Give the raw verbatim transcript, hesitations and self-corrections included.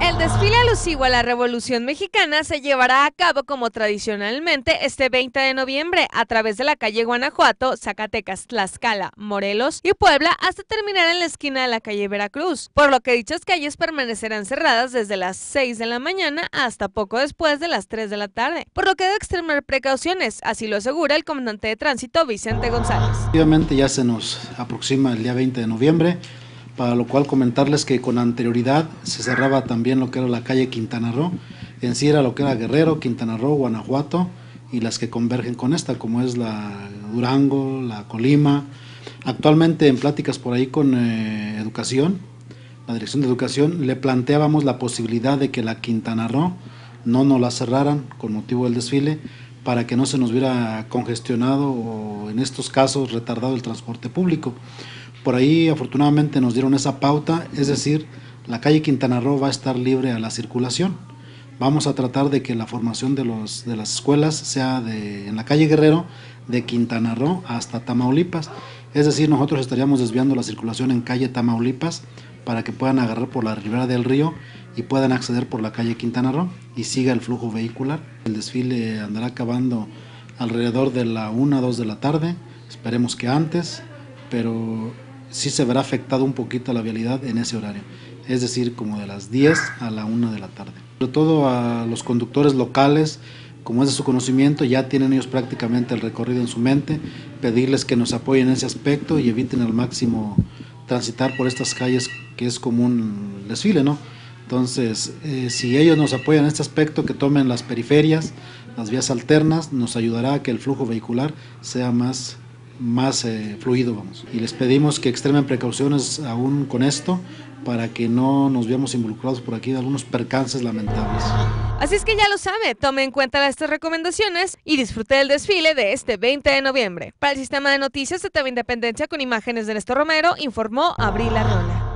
El desfile alusivo a la Revolución Mexicana se llevará a cabo como tradicionalmente este veinte de noviembre a través de la calle Guanajuato, Zacatecas, Tlaxcala, Morelos y Puebla hasta terminar en la esquina de la calle Veracruz, por lo que dichas calles permanecerán cerradas desde las seis de la mañana hasta poco después de las tres de la tarde, por lo que debe extremar precauciones, así lo asegura el comandante de tránsito Vicente González. Efectivamente ya se nos aproxima el día veinte de noviembre, para lo cual comentarles que con anterioridad se cerraba también lo que era la calle Quintana Roo, en sí era lo que era Guerrero, Quintana Roo, Guanajuato y las que convergen con esta, como es la Durango, la Colima. Actualmente en pláticas por ahí con eh, Educación, la Dirección de Educación, le planteábamos la posibilidad de que la Quintana Roo no nos la cerraran con motivo del desfile, para que no se nos hubiera congestionado o en estos casos retardado el transporte público. Por ahí afortunadamente nos dieron esa pauta, es decir, la calle Quintana Roo va a estar libre a la circulación. Vamos a tratar de que la formación de, los, de las escuelas sea de, en la calle Guerrero, de Quintana Roo hasta Tamaulipas. Es decir, nosotros estaríamos desviando la circulación en calle Tamaulipas para que puedan agarrar por la ribera del río y puedan acceder por la calle Quintana Roo y siga el flujo vehicular. El desfile andará acabando alrededor de la una, dos de la tarde, esperemos que antes, pero sí se verá afectado un poquito la vialidad en ese horario, es decir, como de las diez a la una de la tarde. Sobre todo a los conductores locales, como es de su conocimiento, ya tienen ellos prácticamente el recorrido en su mente, pedirles que nos apoyen en ese aspecto y eviten al máximo transitar por estas calles que es común el desfile, ¿no? Entonces, eh, si ellos nos apoyan en este aspecto, que tomen las periferias, las vías alternas, nos ayudará a que el flujo vehicular sea más más eh, fluido, vamos. Y les pedimos que extremen precauciones aún con esto para que no nos veamos involucrados por aquí de algunos percances lamentables. Así es que ya lo sabe, tome en cuenta estas recomendaciones y disfrute del desfile de este veinte de noviembre. Para el Sistema de Noticias de T V Independencia con imágenes de Néstor Romero, informó Abril Arrola.